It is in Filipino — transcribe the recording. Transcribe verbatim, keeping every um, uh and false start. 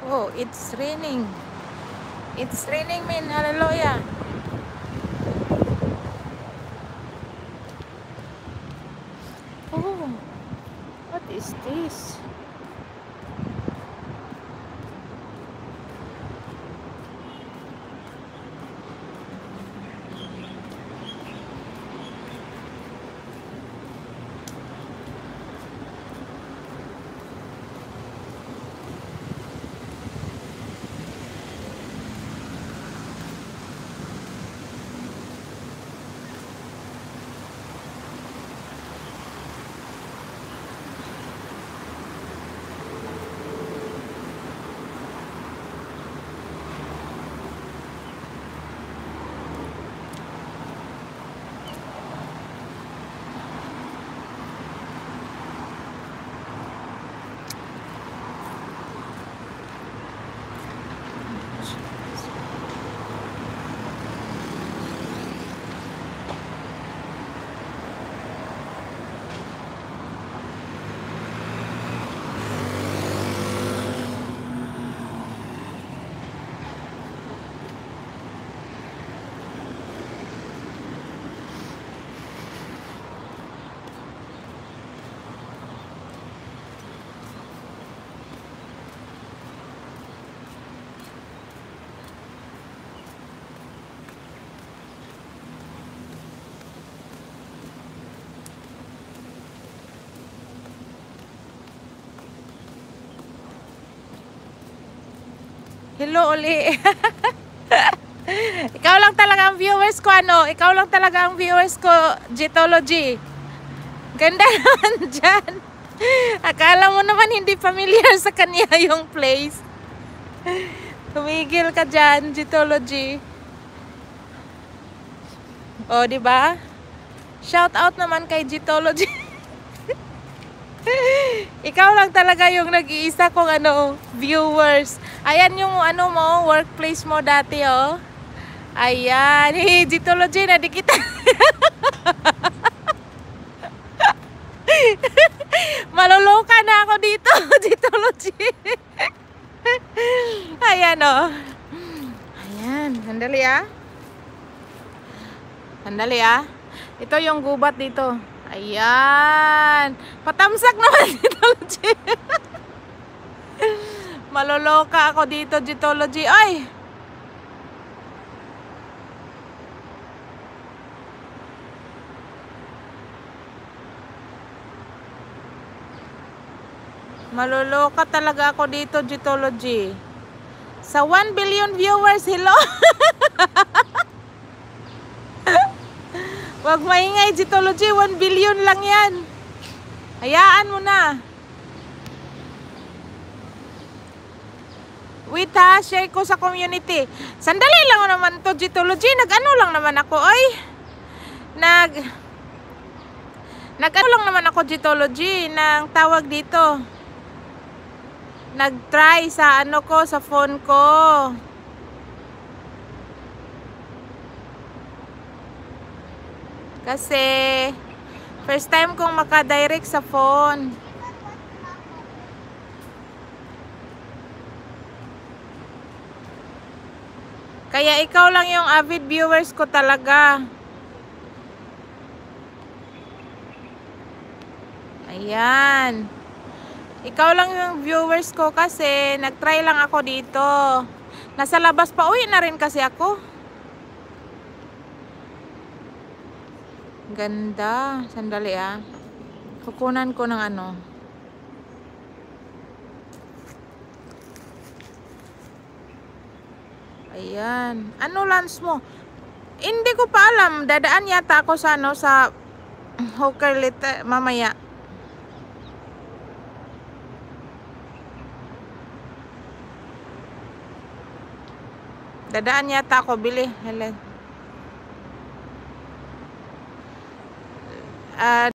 Oh, it's raining. It's raining, man. Hallelujah. Oh, what is this? Hello uli. Ikaw lang talaga ang viewers ko, ano? Ikaw lang talaga ang viewers ko, Gitology. Ganda naman dyan. Akala mo naman hindi familiar sa kanya yung place. Tumigil ka dyan, Gitology. O, di ba? Shout out naman kay Gitology. Ikaw lang talaga yung nag-iisa kong ano, viewers. Ayan yung ano mo, workplace mo dati, oh. Ayan. Hey, Gitology, na di kita. Maluluka na ako dito, Gitology. Ayan, oh. Ayan. Sandali, ah. Sandali, ah. Ito yung gubat dito. Ayan. Patamsak naman, Gitology. Maloloka ako dito, Gitology. Ay! Maloloka talaga ako dito, Gitology. Sa one billion viewers, hello? Wag maingay, Gitology. one billion lang yan. Hayaan mo na. Wait ha, share ko sa community. Sandali lang naman to, Gitology. Nag-ano lang naman ako, oy. Nag... Nag-ano lang naman ako, Gitology, ng tawag dito. Nag-try sa ano ko, sa phone ko. Kasi, first time kong makadirect sa phone. Kaya ikaw lang yung avid viewers ko talaga. Ayan. Ikaw lang yung viewers ko kasi nag-try lang ako dito. Nasa labas pa uwi na rin kasi ako. Ganda. Sandali ah. Kukunan ko ng ano. Ayan. Ano lunch mo? Hindi ko pa alam. Dadaan yata ako sa ano, sa hawker later, mamaya. Dadaan yata ako bili. Helen. Uh,